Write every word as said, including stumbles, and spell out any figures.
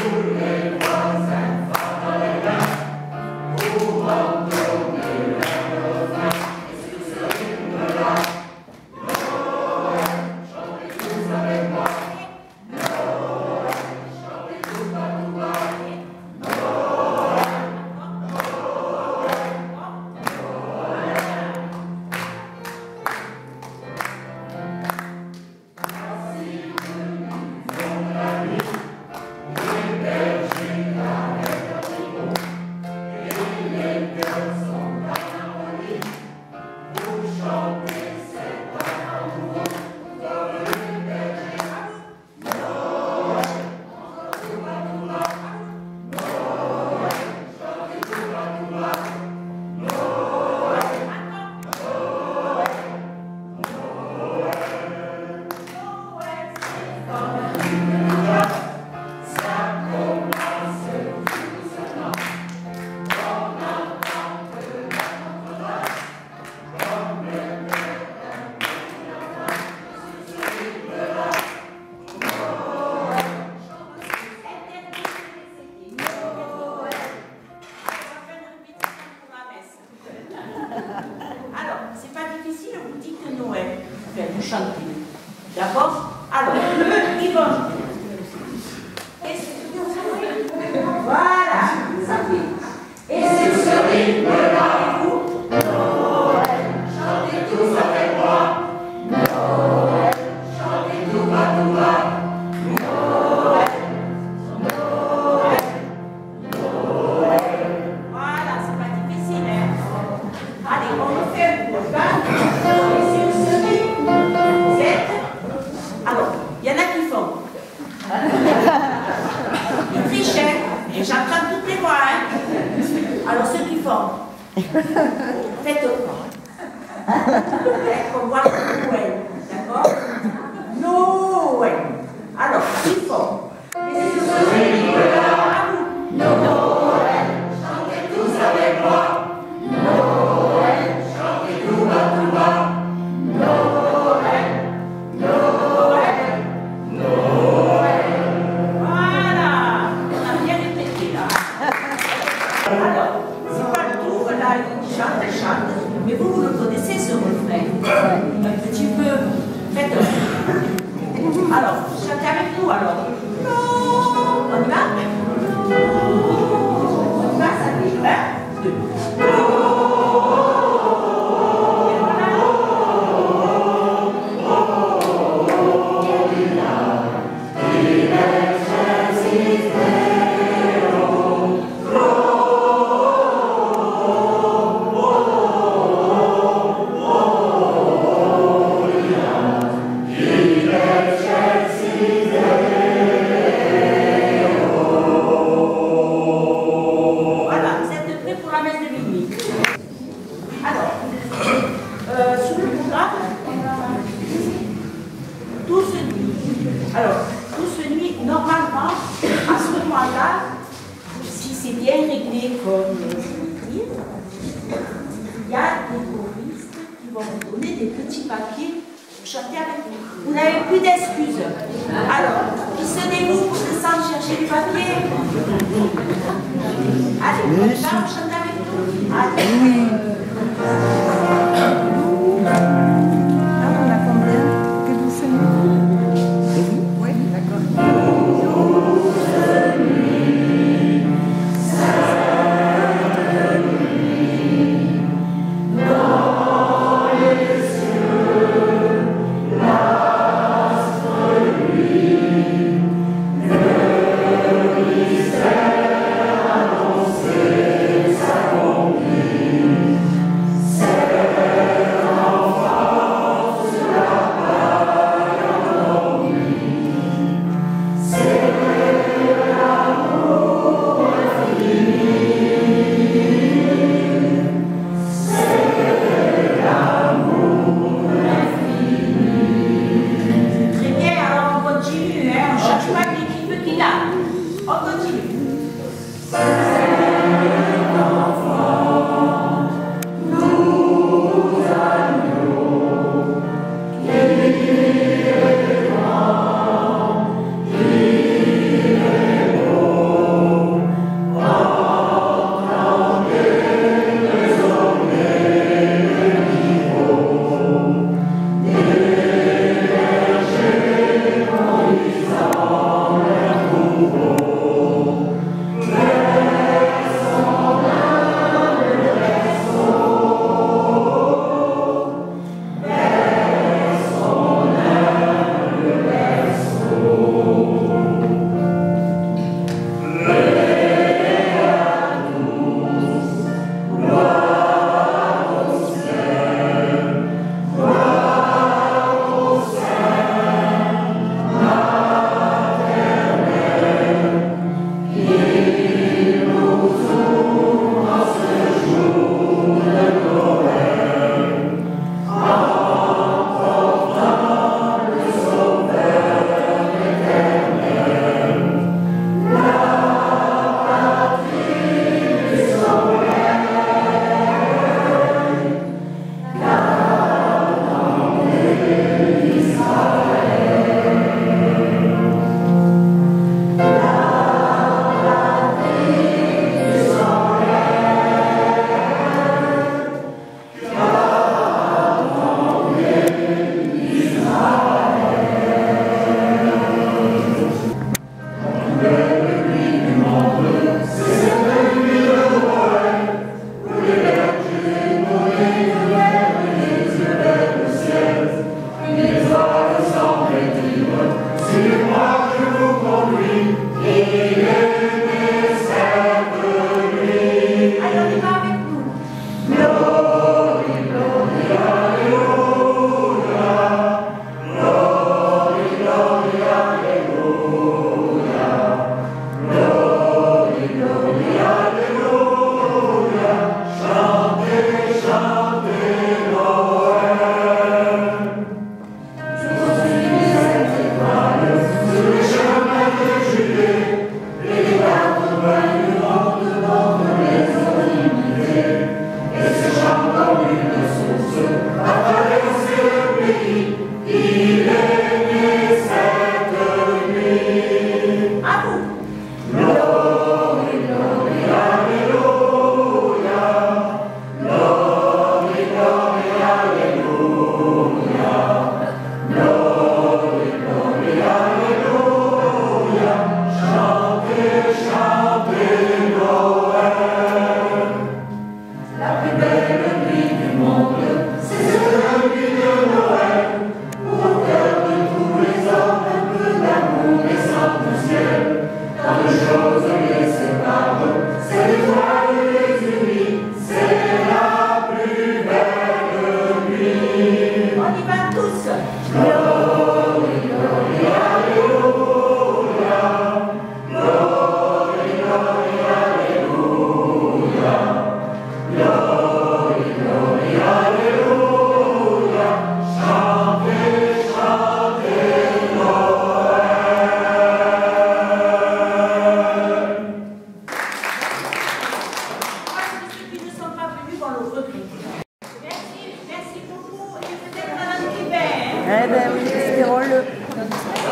D'accord? Alors, ils vont. Voilà, ça fait. Et c'est ce rythme-là, vous, Noël, chantez tous avec moi. Noël, chantez tout bas, tout bas. Noël, Noël, Noël. Voilà, c'est pas difficile, hein? Allez, on le fait un peu. Et sur ce rythme, vous êtes. Alors, il y en a qui font. Ils trichent, hein, et j'entends toutes les voix, hein. Alors, ceux qui font, faites quoi? On voit Noël, d'accord? Noël. Alors, ils font. Et c'est ce rythme-là, Noël, chantez tous avec moi. Noël, chantez tout bas, tout bas. Noël, Noël, Noël. Voilà, on a bien répété là. Alors, c'est pas le tour là, il chante, elle chante, mais vous, vous le connaissez ce refrain. Un petit peu. Faites-le. Alors, chantez avec nous alors. Non, on y va? On y va, ça dit un, deux. Alors, tout ce nuit, normalement, à ce moment-là, si c'est bien réglé comme je l'écris, il y a des choristes qui vont vous donner des petits papiers pour chanter avec vous. Vous n'avez plus d'excuses. Alors, pissonnez-vous pour descendre chercher les papiers. Allez, on va chanter avec vous. Allez. Seven. Eh ben oui, espérons-le.